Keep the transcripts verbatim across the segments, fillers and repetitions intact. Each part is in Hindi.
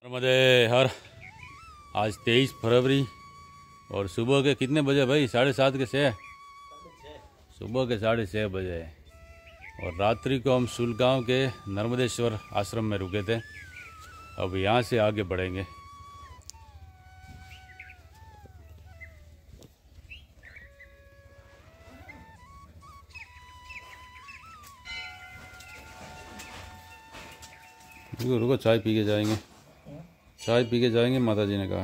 नर्मदे हर। आज तेईस फरवरी और सुबह के कितने बजे भाई? साढ़े सात के छः सुबह के साढ़े छः बजे। और रात्रि को हम सुलगांव के नर्मदेश्वर आश्रम में रुके थे। अब यहाँ से आगे बढ़ेंगे। रुको रुको, चाय पी के जाएंगे। चाय पी के जाएंगे, माता जी ने कहा।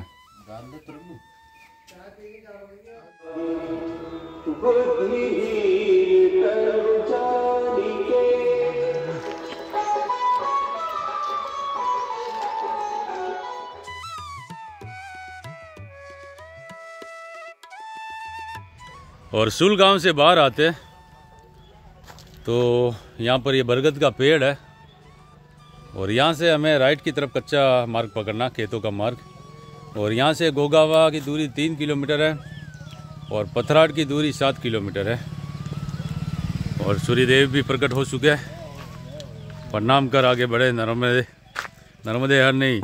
और सुलगांव से बाहर आते तो यहाँ पर ये बरगद का पेड़ है और यहाँ से हमें राइट की तरफ कच्चा मार्ग पकड़ना, खेतों का मार्ग। और यहाँ से गोगावा की दूरी तीन किलोमीटर है और पथराट की दूरी सात किलोमीटर है। और सूर्यदेव भी प्रकट हो चुके हैं। प्रणाम कर आगे बढ़े। नर्मदे नर्मदे हर नहीं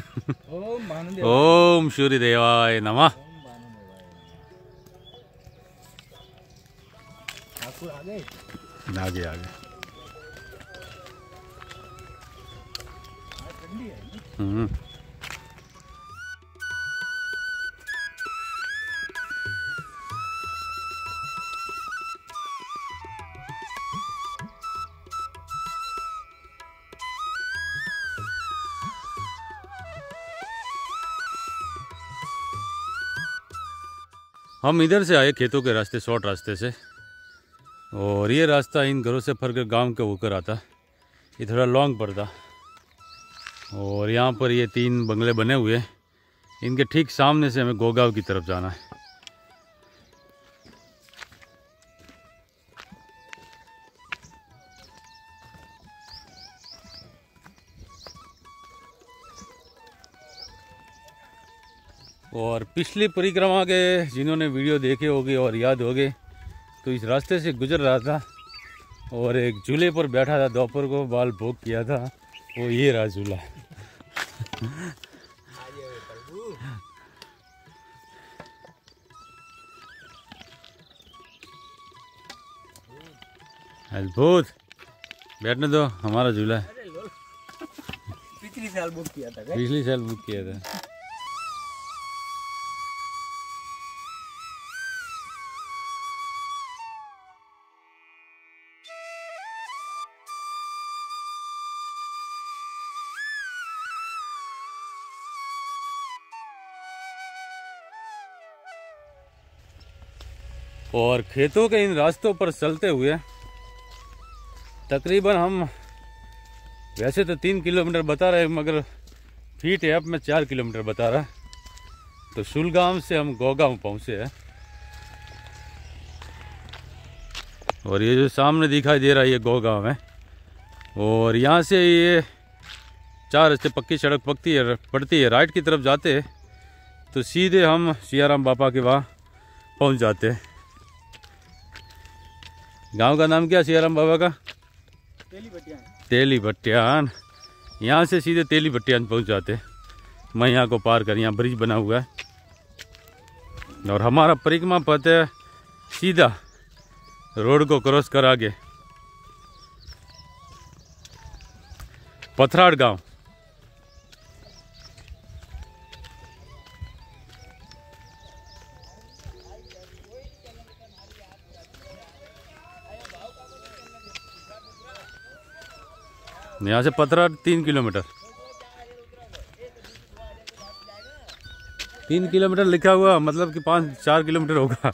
ओम सूर्यदेवाय नमः। आगे आगे हम्म हम इधर से आए खेतों के रास्ते, शॉर्ट रास्ते से। और ये रास्ता इन घरों से फर कर गाँव के होकर आता। ये थोड़ा लॉन्ग पड़ता। और यहाँ पर ये तीन बंगले बने हुए हैं। इनके ठीक सामने से हमें गोगांव की तरफ जाना है। और पिछली परिक्रमा के जिन्होंने वीडियो देखे होंगे और याद होंगे तो इस रास्ते से गुजर रहा था और एक झूले पर बैठा था। दोपहर को बाल भोग किया था, वो ये रहा झूला। अद्भुत, बैठने दो, हमारा झूला है। पिछली साल बुक किया था पिछली साल बुक किया था। और खेतों के इन रास्तों पर चलते हुए तकरीबन हम वैसे तो तीन किलोमीटर बता रहे मगर फीट ऐप में चार किलोमीटर बता रहा। तो सुलगांव से हम गोगांव पहुंचे हैं। और ये जो सामने दिखाई दे रहा है ये गोगांव है। और यहाँ से ये चार रास्ते पक्की सड़क पकती है पड़ती है। राइट की तरफ जाते तो सीधे हम सियाराम बापा के वहाँ पहुँच जाते हैं। गांव का नाम क्या सियाराम बाबा का? तेली भट्टियान। तेली भट्टियान। यहाँ से सीधे तेली भट्टियान पहुँच जाते। मैं यहाँ को पार कर, यहाँ ब्रिज बना हुआ है। और हमारा परिक्रमा पथ है सीधा रोड को क्रॉस कर आगे पथराट गांव। यहाँ से पथराट तीन किलोमीटर तीन किलोमीटर लिखा हुआ, मतलब कि पाँच चार किलोमीटर होगा।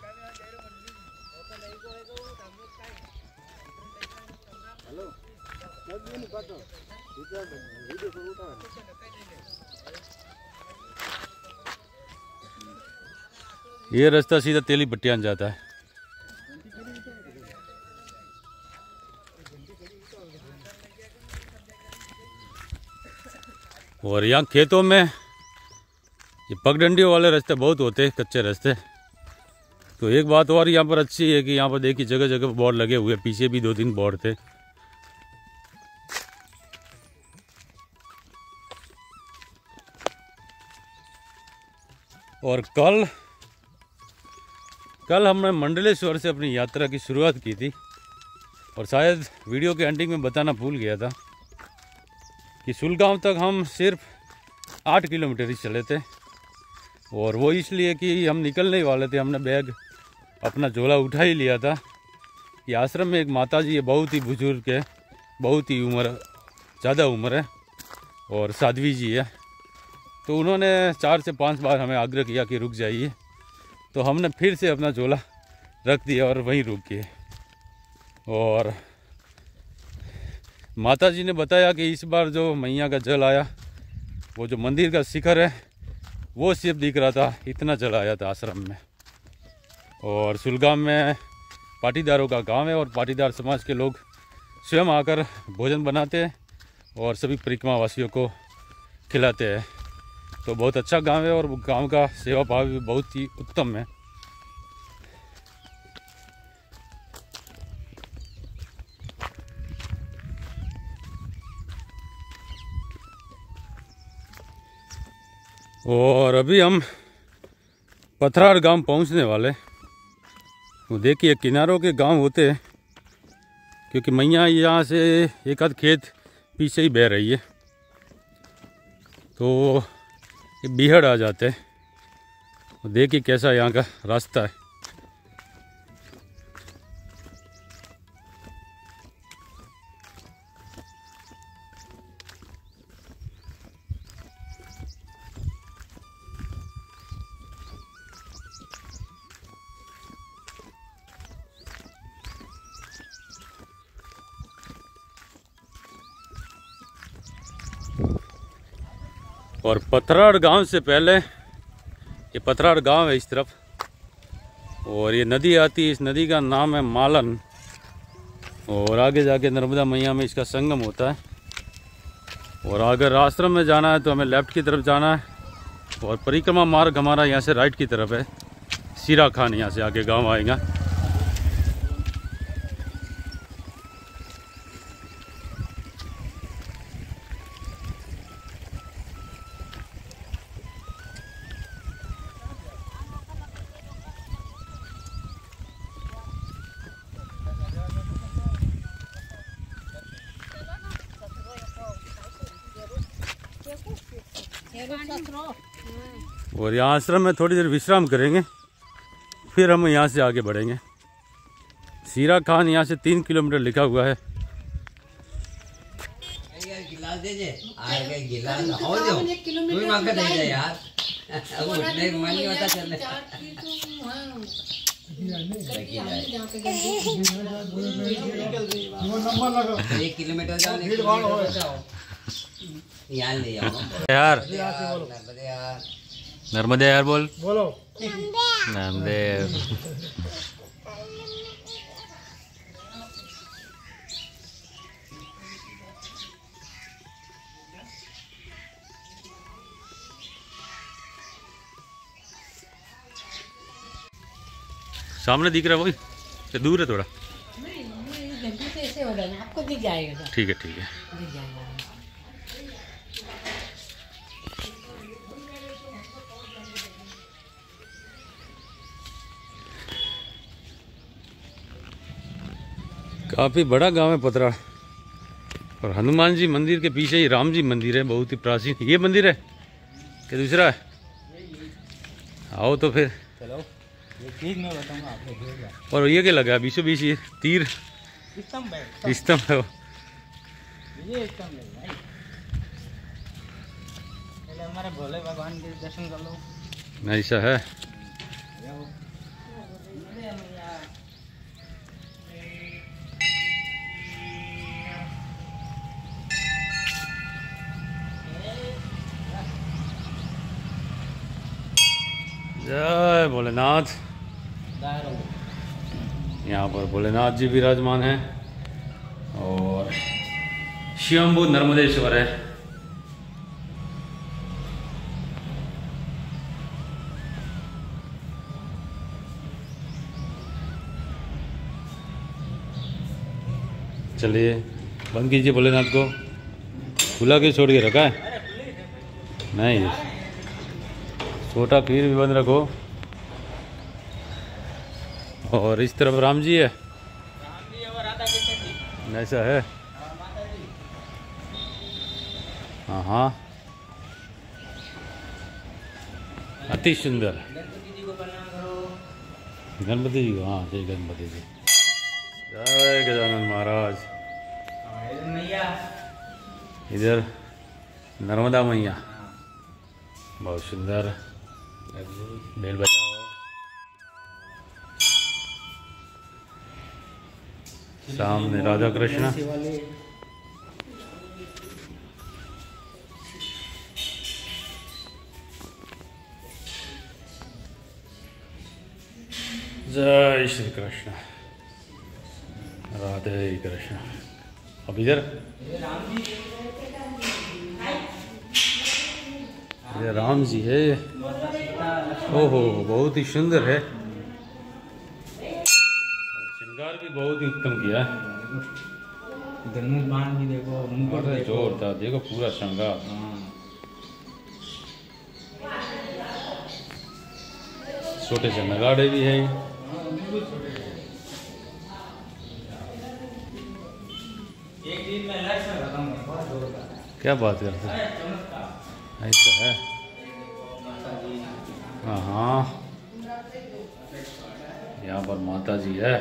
ये रास्ता सीधा तेली भट्टियान जाता है। और यहाँ खेतों में ये पगडंडियों वाले रास्ते बहुत होते हैं, कच्चे रास्ते। तो एक बात और यहाँ पर अच्छी है कि यहाँ पर देखिए जगह जगह बोर्ड लगे हुए, पीछे भी दो तीन बोर्ड थे। और कल कल हमने मंडलेश्वर से अपनी यात्रा की शुरुआत की थी और शायद वीडियो के एंडिंग में बताना भूल गया था कि सुलगांव तक हम सिर्फ आठ किलोमीटर ही चले थे। और वो इसलिए कि हम निकलने ही वाले थे, हमने बैग अपना झोला उठा ही लिया था कि आश्रम में एक माताजी है, बहुत ही बुजुर्ग है, बहुत ही उम्र ज़्यादा उम्र है और साध्वी जी है। तो उन्होंने चार से पांच बार हमें आग्रह किया कि रुक जाइए, तो हमने फिर से अपना झोला रख दिया और वहीं रुक गए। और माता जी ने बताया कि इस बार जो मैया का जल आया, वो जो मंदिर का शिखर है वो सिर्फ दिख रहा था, इतना जल आया था आश्रम में। और सुलगाम में पाटीदारों का गांव है और पाटीदार समाज के लोग स्वयं आकर भोजन बनाते हैं और सभी परिक्रमा वासियों को खिलाते हैं। तो बहुत अच्छा गांव है और गांव का सेवा भाव भी बहुत ही उत्तम है। और अभी हम पथरार गांव पहुंचने वाले। वो देखिए किनारों के गांव होते हैं, क्योंकि मैया यहाँ से एक आध खेत पीछे ही बह रही है, तो ये बीहड़ आ जाते हैं। देखिए कैसा यहाँ का रास्ता है। और पथराड़ गांव से पहले, ये पथराड़ गांव है इस तरफ, और ये नदी आती है, इस नदी का नाम है मालन। और आगे जाके नर्मदा मैया में इसका संगम होता है। और अगर आश्रम में जाना है तो हमें लेफ्ट की तरफ जाना है, और परिक्रमा मार्ग हमारा यहाँ से राइट की तरफ है। सीरा खान यहाँ से आगे गांव आएगा। और यहाँ आश्रम में थोड़ी देर विश्राम करेंगे, फिर हम यहाँ से आगे बढ़ेंगे। सीरा खान यहाँ से तीन किलोमीटर लिखा हुआ है। गिलास दे जे आगे गिलास हो दो कोई मांगा दे दे यार, अब उठने का मन नहीं होता चलने। एक किलोमीटर जाओ यहाँ ले आओ यार। नर्मदे यार, नर्मदे यार बोल बोलो नामदेव। सामने दिख रहा है वही, तो दूर है थोड़ा। ऐसे हो जाएगा, आपको दिख जाएगा। ठीक है ठीक है। दिख जाएगा। काफ़ी बड़ा गांव है पथराड़। और हनुमान जी मंदिर के पीछे ही राम जी मंदिर है, बहुत ही प्राचीन। ये मंदिर है कि दूसरा है? आओ तो फिर चलो, ये चीज मैं बताऊंगा आपको। और ये क्या लगा है बीचों बीच? ये तीर स्तंभ है, स्तंभ है वो। ये स्तंभ है भाई। पहले हमारे भोले भगवान के दर्शन कर लो। ऐसा है। जय भोलेनाथ। यहाँ पर भोलेनाथ जी विराजमान हैं और स्वयंभू नर्मदेश्वर है। चलिए बंद कीजिए भोलेनाथ को। खुला के छोड़ के रखा है? नहीं, छोटा खीर भी बंद रखो। और इस तरफ राम जी है, ऐसा है। हाँ हाँ, अति सुंदर। गणपति जी को, हाँ जय गणपति जी, जय गजानन महाराज। इधर नर्मदा मैया, बहुत सुंदर। बेल बजाओ। सामने राधा कृष्ण। जय श्री कृष्ण, राधे कृष्ण। अब इधर ये राम जी है। ओहो, बहुत ही सुंदर है। और श्रृंगार भी बहुत ही उत्तम किया है। धनुष बाण भी देखो, मुकुट अरे देखो। जोरदार, देखो पूरा श्रृंगार। छोटे से नगाड़े भी है। एक दिन में लाइफ में खत्म है, बहुत जोरदार। क्या बात करते हैं, ऐसा है। हाँ हाँ, यहाँ पर माता जी है।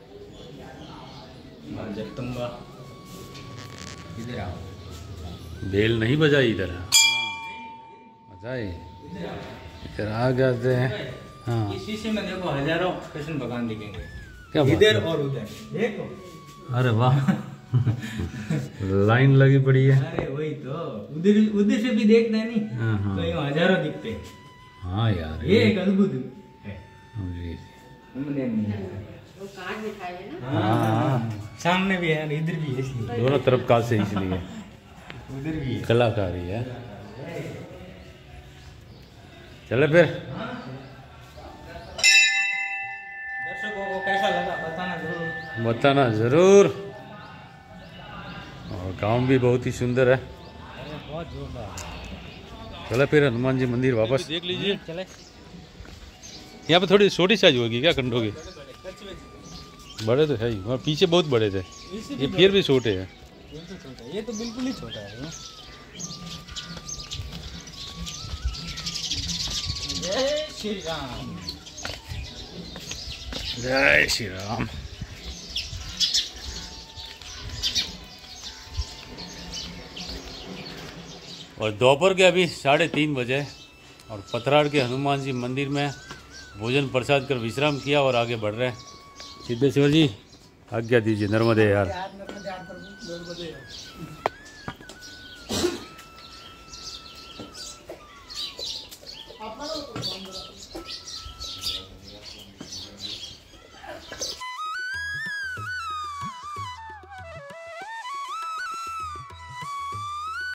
जगदम्बा इधर आओ। बेल नहीं बजाई इधर, बजाई इधर आ जाते हैं। हाँ, इस शीशे में देखो हजारों कृष्ण भगवान दिखेंगे, क्या बात इधर है? और उधर देखो। अरे वाह, लाइन लगी पड़ी है। अरे वही तो, उधर उधर से भी देखते हैं नहीं, हाँ हाँ तो ये हजारों दिखते हैं। हाँ यार, ये एक अद्भुत है। जी। हमने नहीं देखा। वो कार्ड दिखाए है ना। हाँ, सामने भी है और इधर भी है, इसलिए दोनों तरफ का से इसलिए उधर भी है। कलाकारी है। चले फिर। दर्शकों को कैसा लगा बताना जरूर। बताना जरूर। और गांव भी बहुत ही सुंदर है। बहुत जोरदार। चले फिर हनुमान जी मंदिर वापस देख लीजिए। चले। यहाँ पे थोड़ी छोटी साइज होगी क्या कंडों की? बड़े तो है ही, वहाँ पीछे बहुत बड़े थे, ये फिर भी छोटे हैं। ये तो छोटा है, ये तो बिल्कुल ही छोटा है। जय श्री राम। जय श्री राम। और दोपहर के अभी साढ़े तीन बजे और पथराड़ के हनुमान जी मंदिर में भोजन प्रसाद कर विश्राम किया और आगे बढ़ रहे हैं। सिद्धेश्वर जी आज्ञा दीजिए। नर्मदे यार।